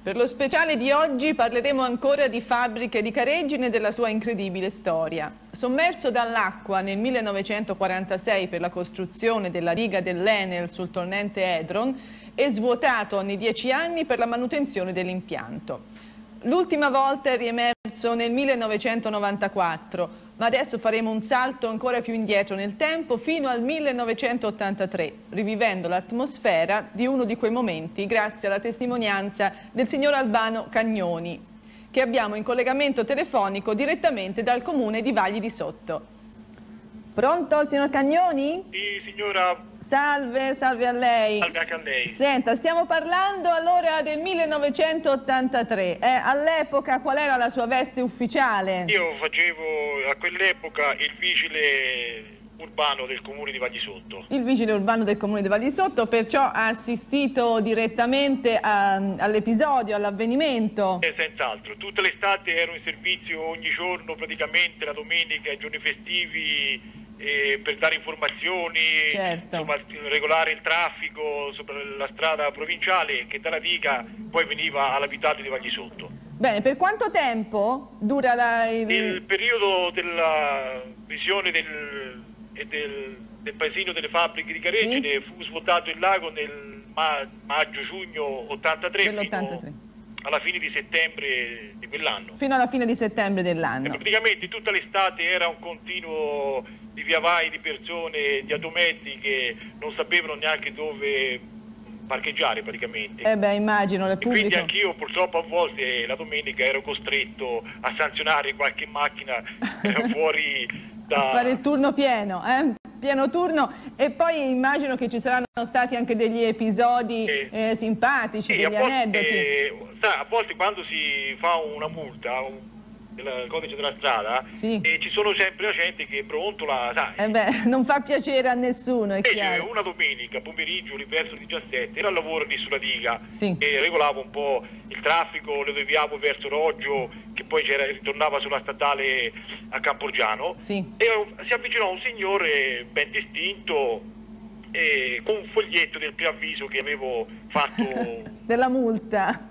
Per lo speciale di oggi parleremo ancora di fabbriche di Careggine e della sua incredibile storia. Sommerso dall'acqua nel 1946 per la costruzione della diga dell'Enel sul torrente Edron e svuotato ogni 10 anni per la manutenzione dell'impianto. L'ultima volta è riemerso nel 1994, ma adesso faremo un salto ancora più indietro nel tempo fino al 1983, rivivendo l'atmosfera di uno di quei momenti grazie alla testimonianza del signor Albano Cagnoni, che abbiamo in collegamento telefonico direttamente dal comune di Vagli di Sotto. Pronto, il signor Cagnoni? Sì, signora. Salve, salve a lei. Salve anche a lei. Senta, stiamo parlando allora del 1983. All'epoca qual era la sua veste ufficiale? Io facevo a quell'epoca il vigile urbano del comune di Vagli Sotto. Il vigile urbano del comune di Vagli Sotto, perciò ha assistito direttamente all'episodio, all'avvenimento? Senz'altro. Tutte le estate ero in servizio ogni giorno, praticamente la domenica, i giorni festivi, per dare informazioni, certo. Insomma, regolare il traffico sopra la strada provinciale che dalla diga poi veniva all'abitato di Vagli Sotto. Bene, per quanto tempo dura il periodo della visione del paesino delle fabbriche di Careggine? Sì. Fu svuotato il lago nel maggio-giugno 83 alla fine di settembre di quell'anno. Fino alla fine di settembre dell'anno. Praticamente tutta l'estate era un continuo di via vai di persone, di automezzi che non sapevano neanche dove parcheggiare praticamente. Immagino, le pubbliche. Quindi anch'io purtroppo a volte la domenica ero costretto a sanzionare qualche macchina fuori da... fare il turno pieno, pieno turno, e poi immagino che ci saranno stati anche degli episodi simpatici, degli aneddoti. A volte quando si fa una multa del codice della strada, sì. Ci sono sempre la gente che brontola, sai. Non fa piacere a nessuno, è chiaro. Una domenica pomeriggio, verso il 17, ero al lavoro lì sulla diga, sì. E regolavo un po' il traffico, lo deviavo verso Roggio, che poi ritornava sulla statale a Camporgiano, sì. E si avvicinò un signore ben distinto con un foglietto del preavviso che avevo fatto della multa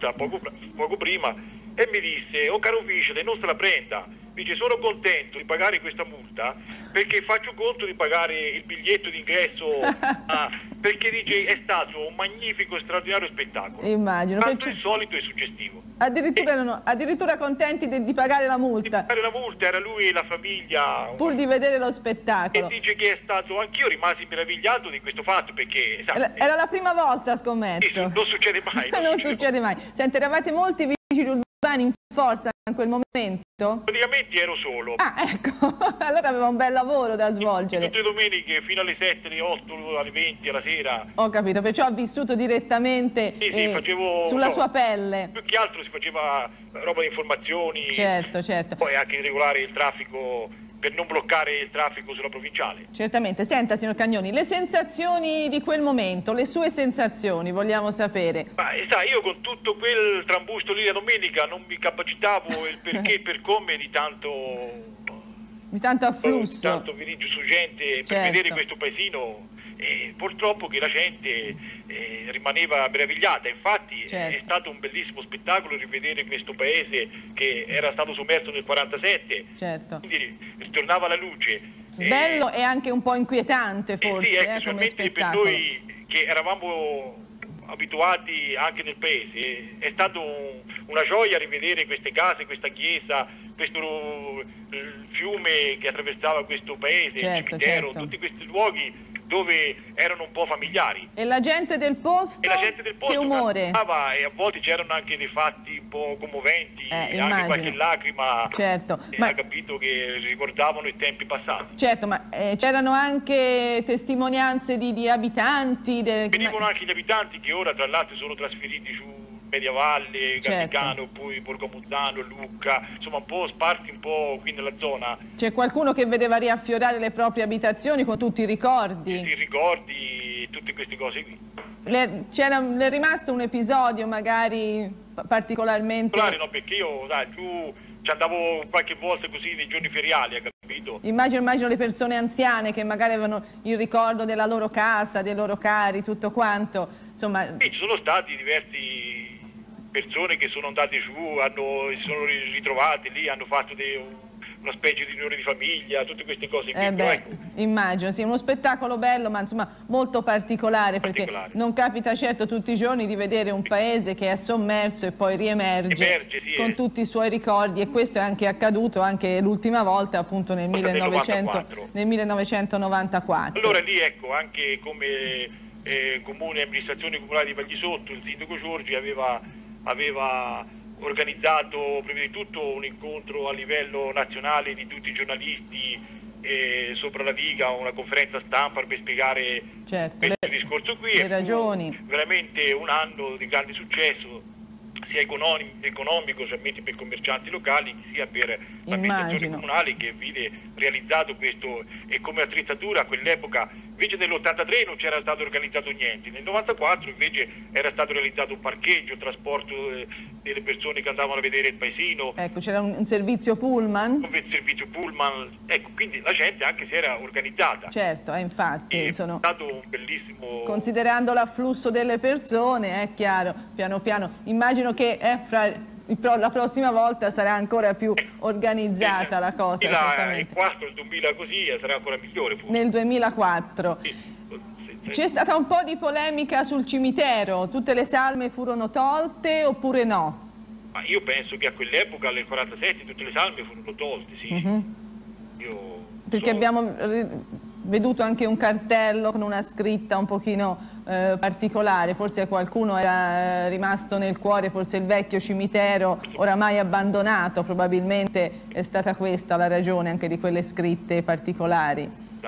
poco prima, e mi disse: "Oh caro vigile, non se la prenda", dice, "sono contento di pagare questa multa perché faccio conto di pagare il biglietto d'ingresso perché dice è stato un magnifico e straordinario spettacolo, immagino, tanto insolito e suggestivo". Addirittura contenti di pagare la multa. Di pagare la multa, era lui e la famiglia. Pur di vedere lo spettacolo. E dice che è stato, anch'io rimasi meravigliato di questo fatto perché... Era la prima volta, scommetto. Sì, non succede mai. Non succede mai. Senti, eravate molti vigili urbani in forza in quel momento? Praticamente ero solo. Ecco, allora aveva un bel lavoro da svolgere. Tutte le domeniche fino alle 7, alle 8, alle 20, alla sera. Ho capito, perciò ha vissuto direttamente facevo, sulla sua pelle. Più che altro si faceva roba di informazioni. Certo. Poi anche regolare il traffico per non bloccare il traffico sulla provinciale. Certamente. Senta, signor Cagnoni, le sensazioni di quel momento, le sue sensazioni, vogliamo sapere. Io con tutto quel trambusto lì la domenica non mi capacitavo il perché e per come di tanto afflusso. Di tanto venire su gente per vedere questo paesino. Purtroppo che la gente rimaneva meravigliata, infatti è stato un bellissimo spettacolo rivedere questo paese che era stato sommerso nel 47, quindi ritornava alla luce. Bello e anche un po' inquietante forse, come spettacolo. Per noi che eravamo abituati anche nel paese è stato una gioia rivedere queste case, questa chiesa, questo fiume che attraversava questo paese, il cimitero, tutti questi luoghi dove erano un po' familiari. E la gente del posto, che umore? E a volte c'erano anche dei fatti un po' commoventi, anche qualche lacrima, ha capito che ricordavano i tempi passati. Certo, ma c'erano anche testimonianze di abitanti? Venivano anche gli abitanti che ora tra l'altro sono trasferiti su Mediavalle, Gallicano, poi Borgomuzzano, Lucca, insomma un po' sparsi un po' qui nella zona. C'è qualcuno che vedeva riaffiorare le proprie abitazioni con tutti i ricordi? Sì, ricordi, tutte queste cose qui. Le è rimasto un episodio magari particolarmente... No, perché io giù ci andavo qualche volta così nei giorni feriali, capito? Immagino le persone anziane che magari avevano il ricordo della loro casa, dei loro cari, tutto quanto, insomma... Sì, ci sono stati diversi persone che sono andate giù, si sono ritrovate lì, hanno fatto una specie di riunione di famiglia, tutte queste cose qui. Ecco. Immagino, sì, uno spettacolo bello, ma insomma molto particolare, perché non capita certo tutti i giorni di vedere un paese che è sommerso e poi riemerge con tutti i suoi ricordi, e questo è anche accaduto anche l'ultima volta, appunto nel 1994. Allora lì, ecco, anche come comune, amministrazione comunale di Valdisotto, il sindaco Giorgi aveva organizzato prima di tutto un incontro a livello nazionale di tutti i giornalisti sopra la diga, una conferenza stampa per spiegare questo discorso qui. Le ragioni. Veramente un anno di grande successo, sia economico, specialmente per i commercianti locali, sia per l'amministrazione comunale, che vide realizzato questo. E come attrezzatura a quell'epoca, invece nell'83 non c'era stato organizzato niente, nel 94 invece era stato realizzato un parcheggio, trasporto delle persone che andavano a vedere il paesino. Ecco, c'era un servizio pullman. Un servizio pullman, ecco, quindi la gente anche si era organizzata. Certo, infatti. È stato un bellissimo... Considerando l'afflusso delle persone, è chiaro, piano piano. Immagino che la prossima volta sarà ancora più organizzata la cosa. Il 4, il 2000 così, sarà ancora migliore forse. Nel 2004. C'è stata un po' di polemica sul cimitero, tutte le salme furono tolte oppure no? Ma io penso che a quell'epoca, nel 47, tutte le salme furono tolte, sì. Perché abbiamo veduto anche un cartello con una scritta un pochino particolare, forse a qualcuno era rimasto nel cuore, forse il vecchio cimitero oramai abbandonato, probabilmente è stata questa la ragione anche di quelle scritte particolari.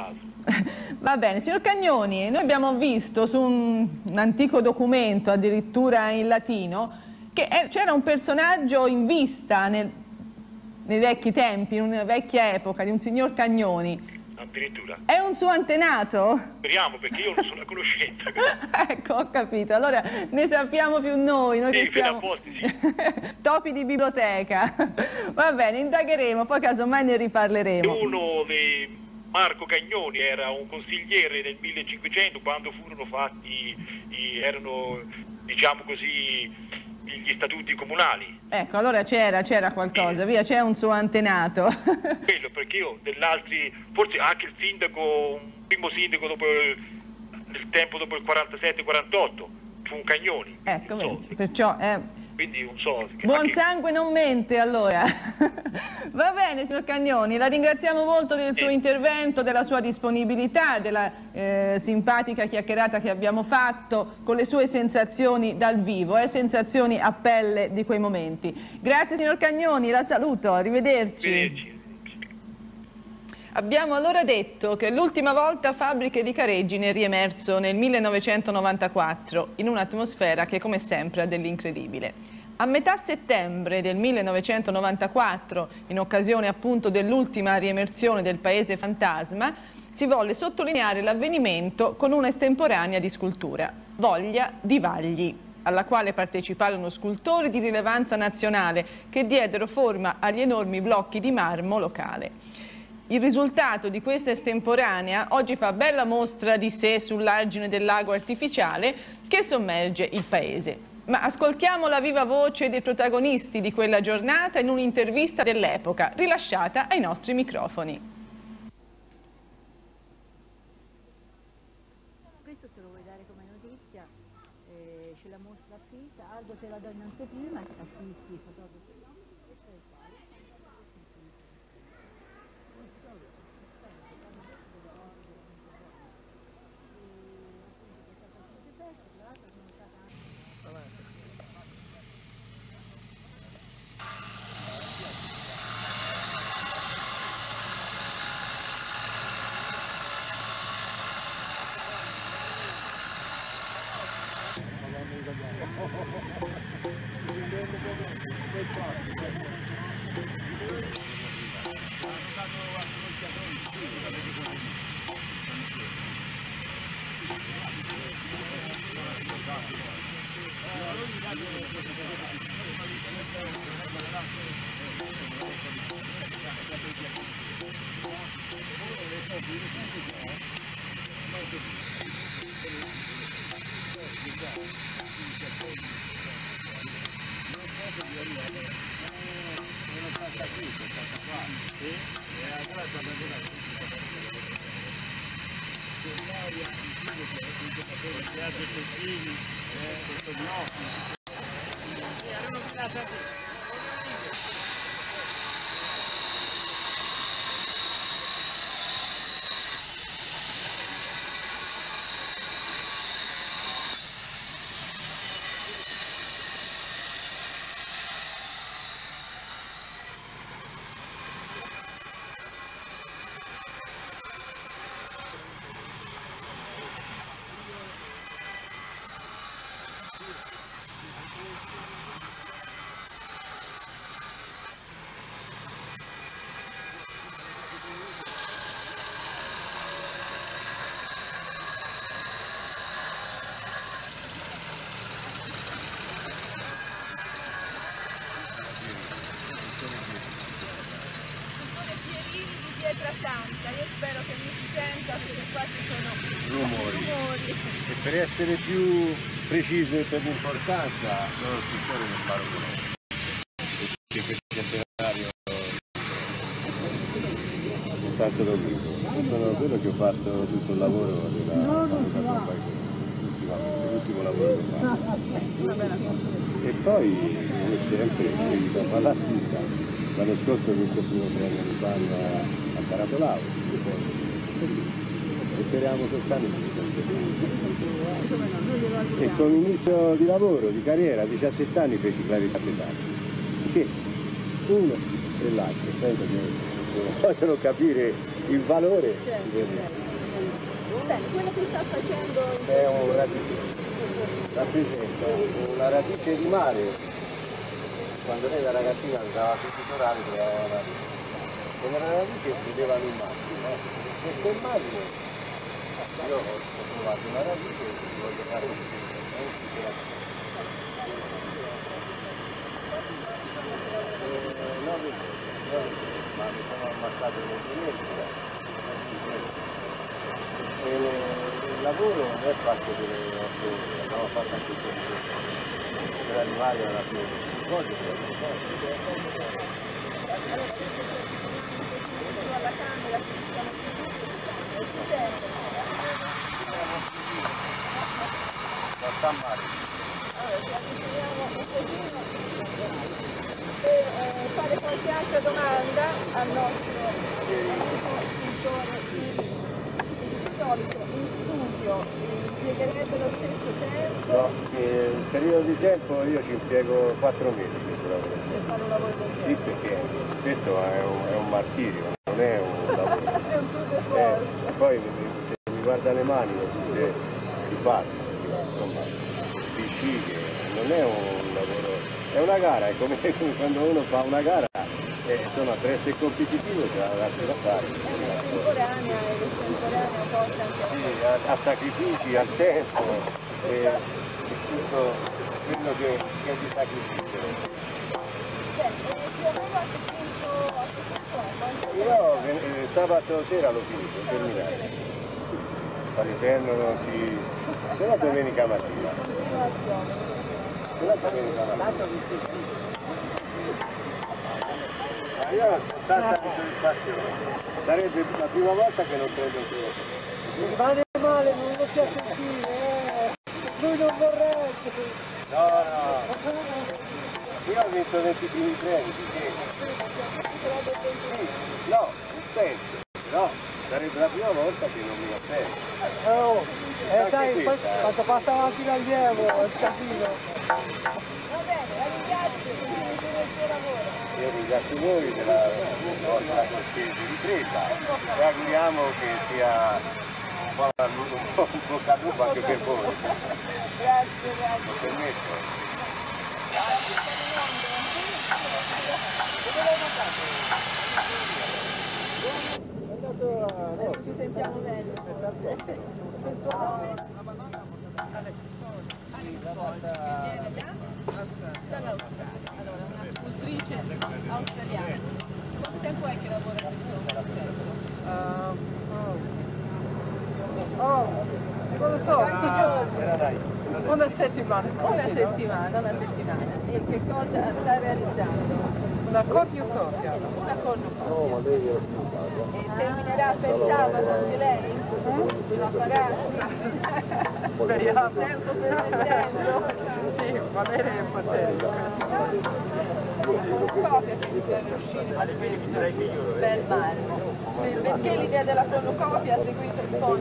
Va bene, signor Cagnoni, noi abbiamo visto su un antico documento, addirittura in latino, che c'era un personaggio in vista nei vecchi tempi, in una vecchia epoca, di un signor Cagnoni. Addirittura. È un suo antenato? Speriamo, perché io non sono a conoscenza. Ecco, ho capito. Allora ne sappiamo più noi che siamo topi di biblioteca. Va bene, indagheremo, poi casomai ne riparleremo. Uno dei Marco Cagnoni era un consigliere nel 1500, quando furono fatti, erano, diciamo così, gli statuti comunali. Ecco, allora c'era qualcosa, via, c'è un suo antenato. Quello, perché io dell'altri, forse anche il sindaco, un primo sindaco nel tempo dopo il 47-48, fu un Cagnoni. Ecco, perciò... Quindi non so. Buon sangue non mente, allora. Va bene, signor Cagnoni, la ringraziamo molto del suo intervento, della sua disponibilità, della simpatica chiacchierata che abbiamo fatto, con le sue sensazioni dal vivo, sensazioni a pelle di quei momenti. Grazie signor Cagnoni, la saluto, arrivederci. Arrivederci. Abbiamo allora detto che l'ultima volta Fabbriche di Careggine è riemerso nel 1994 in un'atmosfera che come sempre ha dell'incredibile. A metà settembre del 1994, in occasione appunto dell'ultima riemersione del Paese Fantasma, si volle sottolineare l'avvenimento con una estemporanea di scultura, Voglia di Vagli, alla quale parteciparono scultori di rilevanza nazionale che diedero forma agli enormi blocchi di marmo locale. Il risultato di questa estemporanea oggi fa bella mostra di sé sull'argine del lago artificiale che sommerge il paese. Ma ascoltiamo la viva voce dei protagonisti di quella giornata in un'intervista dell'epoca rilasciata ai nostri microfoni. Questo se lo vuoi dare come notizia, c'è la mostra a Pisa, Aldo te la do in anteprima, acquisti, fotografi. Santa, io spero che mi si senta perché qua ci sono rumori. E per essere più preciso e per l'importanza, sono scrittore del Faro Colombo. Perché questo centenario è stato sono quello che ho fatto tutto il lavoro della l'ultimo lavoro che ho fatto. E poi, come sempre, da l'artista, l'anno scorso ho vinto il primo premio di Pan a Caratolavo e speriamo quest'anno e con l'inizio di lavoro, di carriera, a 17 anni feci Clarità Petale, che uno e l'altro penso che vogliono capire il valore quello che sta facendo è un radice, rappresenta una radice di mare. Quando lei da ragazzina andava a tutorare trovava una radice. E le radici vedevano in macchina. Questa immagine, io ho trovato una radice e voglio fare un ma mi sono ammazzato nel 2000. E il lavoro non è fatto delle 8 ore, abbiamo fatto anche questo per arrivare alla fine. Alla Camera ci siamo sta male. Allora, ci avviciniamo un pochino per fare qualche altra domanda al nostro scrittore Cirino. Di solito in studio impiegherebbe lo stesso tempo? No, il periodo di tempo io ci impiego 4 mesi per fare un lavoro del genere. Sì, perché questo è un martirio, non è un lavoro. È un tour de force. Poi se mi guarda le mani si fa, insomma, si sciglie, non è un lavoro, è una gara, è come quando uno fa una gara, insomma, per essere competitivo c'è da darsi da fare. Contemporanea e l'estemporanea porta anche a sacrifici, al tempo, tutto quello che è di sacrificio. Più o meno a che punto Io sabato sera l'ho finito, terminato. All'interno non ci... se no domenica mattina. Se no domenica mattina. Io ho tanta soddisfazione. Sarebbe la prima volta che non prendo un primo. Mi rimane male, non lo sia sentire, lui non vorrebbe. No. Io ho vinto 20 primi premi, sì. No, penso, però sarebbe la prima volta che non mi offendo. Sai, quando passa avanti l'allievo è il casino. Va bene, la ringrazio per il suo lavoro. Io ringrazio voi della vostra cortese ripresa e auguriamo che sia un bocca al lupo anche per voi. Grazie. Lo permetto. Ci sentiamo bene. Il suo nome? Alex Ford, che viene dall'Australia. Allora, una scultrice australiana. Quanto tempo è che lavora in questo progetto? Non lo so, Quanti giorni? una settimana. Una settimana. E che cosa sta realizzando? una cornucopia. Una cornucopia. No, ma lei è più E terminerà per sabato anche lei? La farà? Speriamo. Tempo per venderlo. Sì, va bene il potere. Cornucopia che deve uscire da questo bel marmo. Sì, perché l'idea della cornucopia ha seguito un po'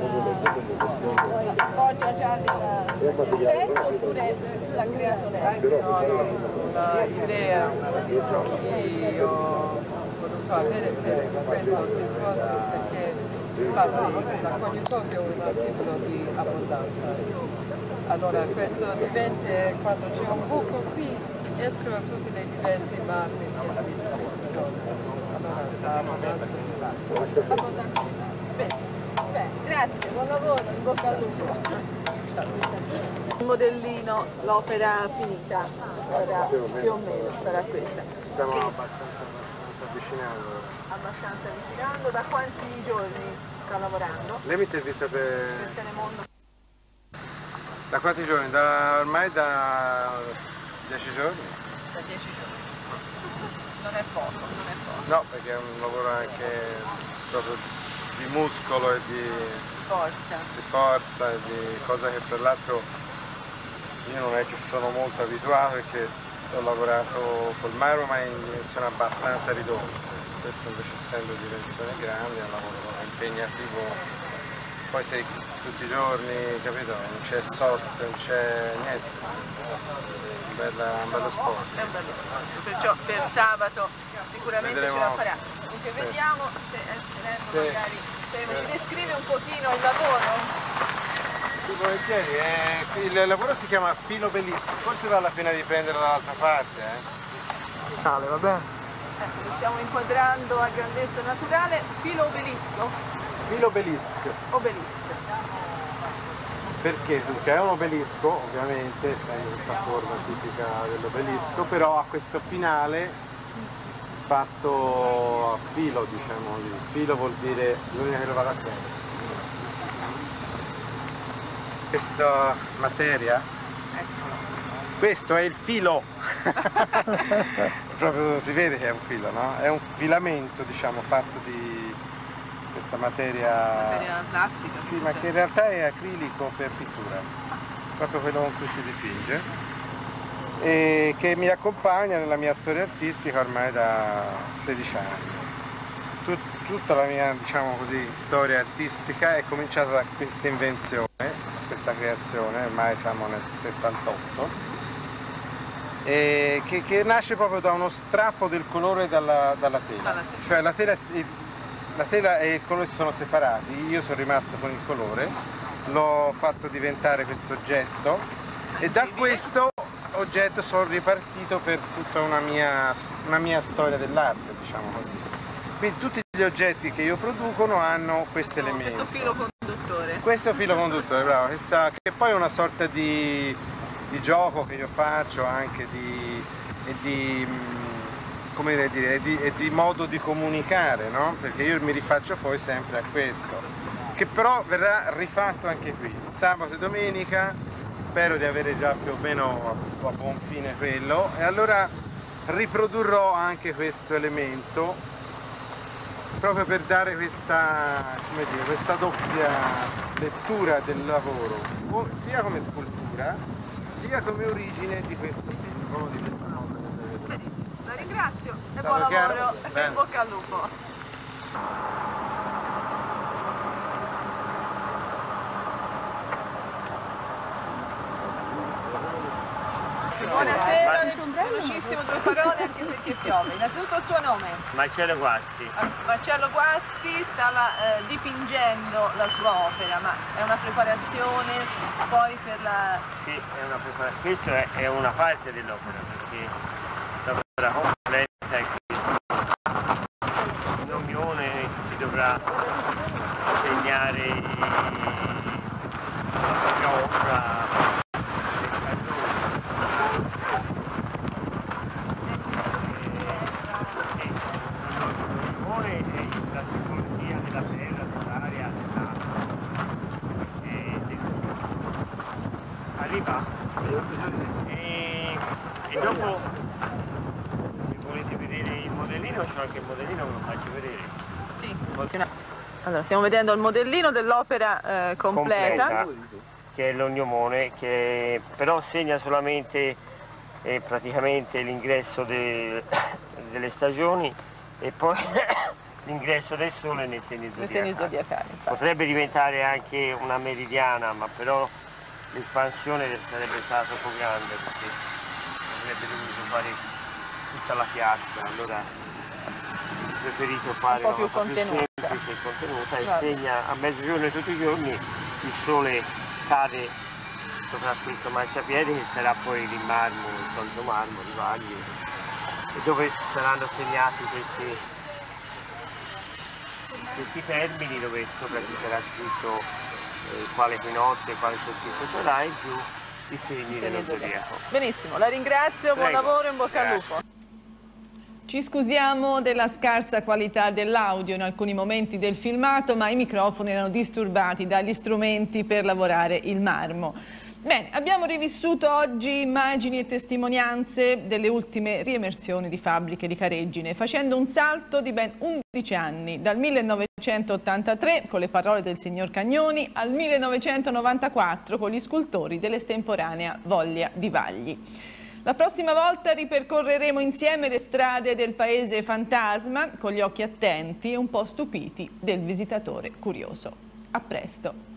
la foggia già del pezzo oppure l'ha creato lei? No, un'idea che ho voluto avere per questo simposio perché infatti la cornucopia è un simbolo di abbondanza. Allora questo diventa, quando c'è un buco qui, escono tutti i diversi marmi che abitano in questa zona. Allora l'abbondanza di l'acqua. Abbondanza. Benissimo. Bene, grazie, buon lavoro, in bocca al lupo. Il modellino, l'opera finita, sarà più o meno, sarà questa. Stiamo abbastanza avvicinando. Abbastanza avvicinando, da quanti giorni sta lavorando? Lei mi intervista per... Il Telemondo? Da quanti giorni? Ormai da 10 giorni? Da 10 giorni. Non è poco, non è poco. No, perché è un lavoro anche proprio di muscolo e di forza e di cosa che per l'altro io non è che sono molto abituato perché ho lavorato col marmo ma in dimensione abbastanza ridotta. Questo invece essendo di dimensione grande è un lavoro impegnativo, poi sei tutti i giorni, capito? Non c'è sost, non c'è niente, un bello sforzo. È un bello sforzo, perciò per sabato sicuramente Vedremo. ce la farà. Dunque Sì. vediamo se tenendo Sì. magari, se ci descrive un pochino il lavoro. Sì, volentieri, il lavoro si chiama filo obelisco, forse vale la pena di prenderlo dall'altra parte. Vale, va bene? Ecco, lo stiamo inquadrando a grandezza naturale, filo obelisco. Filo obelisco. Obelisco. Perché? Perché è un obelisco, ovviamente, essendo questa forma tipica dell'obelisco, però ha questo finale fatto a filo, diciamo così. Filo vuol dire, bisogna che lo vada a prendere. Questa materia, questo è il filo, proprio si vede che è un filo, no? È un filamento, diciamo, fatto di questa materia Plastica. sì, ma che in realtà è acrilico per pittura, proprio quello con cui si dipinge, e che mi accompagna nella mia storia artistica ormai da 16 anni. Tutta la mia, diciamo così, storia artistica è cominciata da questa invenzione, questa creazione, ormai siamo nel 78, e che nasce proprio da uno strappo del colore dalla tela. Cioè la tela e il colore si sono separati, io sono rimasto con il colore, l'ho fatto diventare questo oggetto e da questo oggetto sono ripartito per tutta una mia storia dell'arte, diciamo così. Quindi tutti gli oggetti che io producono hanno questi elementi. Questo filo conduttore. Questo filo conduttore, bravo, che poi è una sorta di gioco che io faccio anche come dire, di modo di comunicare, no? Perché io mi rifaccio poi sempre a questo, che però verrà rifatto anche qui, sabato e domenica, spero di avere già più o meno a buon fine quello, e allora riprodurrò anche questo elemento, proprio per dare questa, come dire, questa doppia lettura del lavoro, sia come scultura, sia come origine di questo simbolo, di questa cosa. La ringrazio e Stato buon lavoro chiaro? e Bene. in bocca al lupo. Buonasera, velocissimo, due parole anche perché piove. Innanzitutto il suo nome? Marcello Guasti. Marcello Guasti sta dipingendo la sua opera, ma è una preparazione poi per la... Sì, è una questa è una parte dell'opera, perché l'opera completa è un ommione che dovrà segnare la propria opera. La simbologia della terra, dell'aria, arriva e dopo, se volete vedere il modellino, c'è anche il modellino, ve lo faccio vedere. Sì. Allora, stiamo vedendo il modellino dell'opera completa, che è l'ognomone, che però segna solamente praticamente l'ingresso delle stagioni e poi l'ingresso del sole nei segni zodiacali. Potrebbe diventare anche una meridiana, ma però l'espansione sarebbe stata troppo grande perché avrebbe dovuto fare tutta la piazza, allora ho preferito fare una cosa più semplice e contenuta e segna a mezzogiorno tutti i giorni il sole cade sopra questo marciapiede che sarà poi il marmo, il solito marmo, i vagli, e dove saranno segnati questi termini dove sopra ci sarà scritto quale equinozio, quale solstizio sarà e giù i segni dello zodiaco. Benissimo, la ringrazio, buon lavoro e in bocca al lupo. Ci scusiamo della scarsa qualità dell'audio in alcuni momenti del filmato, ma i microfoni erano disturbati dagli strumenti per lavorare il marmo. Bene, abbiamo rivissuto oggi immagini e testimonianze delle ultime riemersioni di fabbriche di Careggine, facendo un salto di ben 11 anni, dal 1983 con le parole del signor Cagnoni al 1994 con gli scultori dell'estemporanea Voglia di Vagli. La prossima volta ripercorreremo insieme le strade del paese fantasma con gli occhi attenti e un po' stupiti del visitatore curioso. A presto!